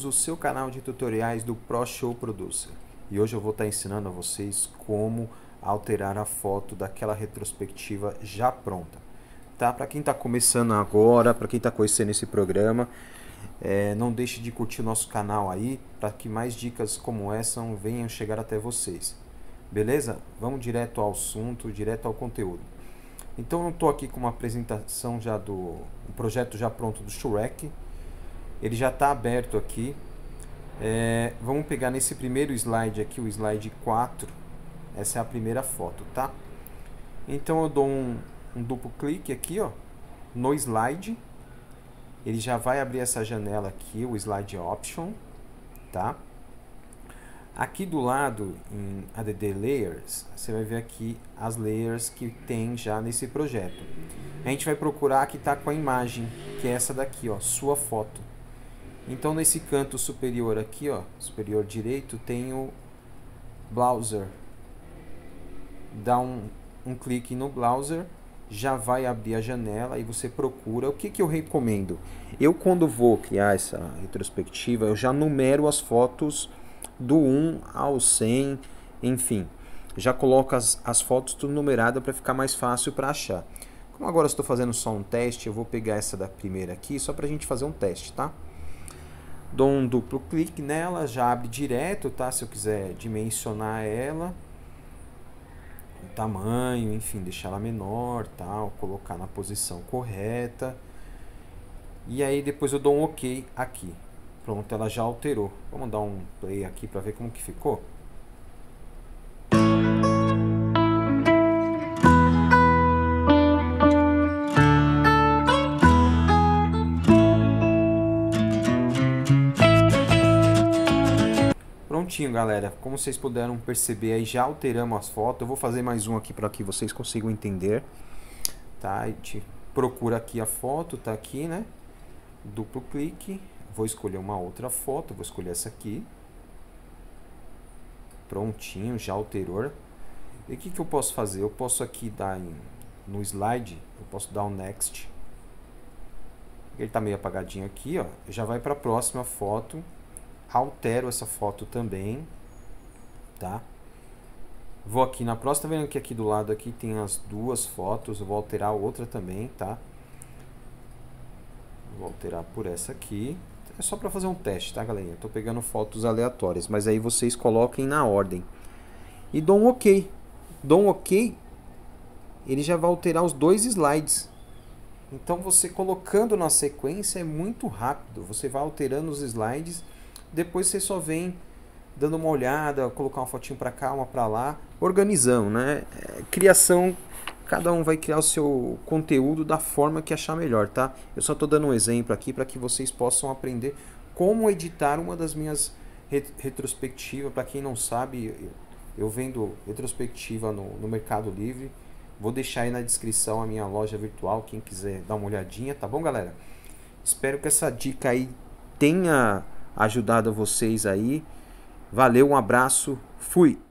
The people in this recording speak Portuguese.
o seu canal de tutoriais do ProShow Producer. E hoje eu vou estar ensinando a vocês como alterar a foto daquela retrospectiva já pronta. Tá? Para quem está começando agora, para quem está conhecendo esse programa, não deixe de curtir o nosso canal aí, para que mais dicas como essa venham chegar até vocês. Beleza? Vamos direto ao assunto, direto ao conteúdo. Então eu estou aqui com uma apresentação já do projeto já pronto do Shrek. Ele já está aberto aqui. Vamos pegar nesse primeiro slide aqui, o slide 4. Essa é a primeira foto, tá? Então eu dou um duplo clique aqui, ó, no slide. Ele já vai abrir essa janela aqui, o slide option, tá? Aqui do lado, em Add Layers, você vai ver aqui as layers que tem já nesse projeto. A gente vai procurar a que está com a imagem, que é essa daqui, ó, sua foto. Então nesse canto superior aqui, ó, superior direito, tem o Browser. Dá um clique no Browser, já vai abrir a janela e você procura. O que eu recomendo? Eu, quando vou criar essa retrospectiva, eu já numero as fotos do 1 ao 100, enfim, já coloco as fotos tudo numerada para ficar mais fácil para achar. Como agora estou fazendo só um teste, eu vou pegar essa da primeira aqui, só para a gente fazer um teste, tá? Dou um duplo clique nela, já abre direto, tá? Se eu quiser dimensionar ela, o tamanho, enfim, deixar ela menor, tal, colocar na posição correta. E aí depois eu dou um OK aqui. Pronto, ela já alterou. Vamos dar um play aqui para ver como que ficou. Prontinho, galera. Como vocês puderam perceber, aí já alteramos as fotos. Eu vou fazer mais um aqui para que vocês consigam entender. Tá? A gente procura aqui a foto, tá aqui, né? Duplo clique. Vou escolher uma outra foto, vou escolher essa aqui. Prontinho, já alterou. E o que eu posso fazer? Eu posso aqui dar no slide, eu posso dar um next. Ele está meio apagadinho aqui, ó. Já vai para a próxima foto. Altero essa foto também, tá? Vou aqui na próxima, tá vendo que aqui do lado aqui tem as duas fotos. Eu vou alterar outra também, tá? Vou alterar por essa aqui. É só para fazer um teste, tá, galera? Eu tô pegando fotos aleatórias, mas aí vocês coloquem na ordem. E dou um OK. Dou um OK, ele já vai alterar os dois slides. Então você colocando na sequência é muito rápido. Você vai alterando os slides, depois você só vem dando uma olhada, colocar uma fotinho para cá, uma para lá, organizando, né? Criação. Cada um vai criar o seu conteúdo da forma que achar melhor, tá? Eu só estou dando um exemplo aqui para que vocês possam aprender como editar uma das minhas retrospectivas. Para quem não sabe, eu vendo retrospectiva no Mercado Livre. Vou deixar aí na descrição a minha loja virtual, quem quiser dar uma olhadinha, tá bom, galera? Espero que essa dica aí tenha ajudado vocês aí. Valeu, um abraço, fui!